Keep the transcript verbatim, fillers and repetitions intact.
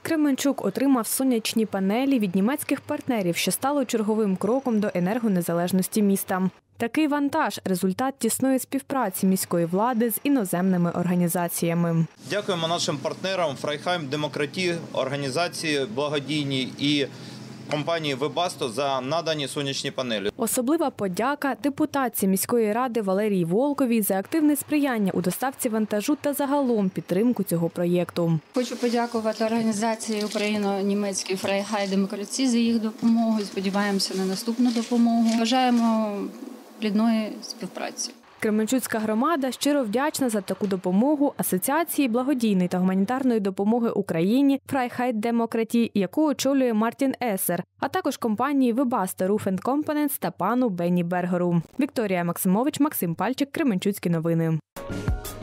Кременчук отримав сонячні панелі від німецьких партнерів, що стало черговим кроком до енергонезалежності міста. Такий вантаж – результат тісної співпраці міської влади з іноземними організаціями. Дякуємо нашим партнерам Фрайхайм Демократі, організації благодійній і компанії Вебасто за надані сонячні панелі. Особлива подяка депутатці міської ради Валерії Волковій за активне сприяння у доставці вантажу та загалом підтримку цього проєкту. Хочу подякувати організації україно-німецькій Фрайхайм Демократі за їх допомогу. Сподіваємося на наступну допомогу. Бажаємо плідної співпраці. Кременчуцька громада щиро вдячна за таку допомогу Асоціації благодійної та гуманітарної допомоги Україні Фрайхайм Демократі, яку очолює Мартін Есер, а також компанії Webasto Roof енд Components та пану Бенні Бергеру. Вікторія Максимович, Максим Пальчик, Кременчуцькі новини.